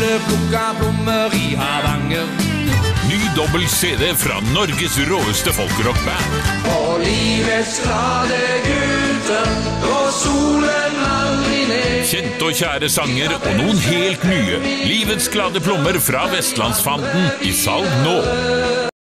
skulle plukke plommer i Hardanger. Ny dobbelt CD fra Norges råeste folkerockband. Og livets glade gutter, og solen aldri ned. Kjente og kjære sanger og noen helt nye. Livets glade plommer fra Vestlandsfanden i salg nå.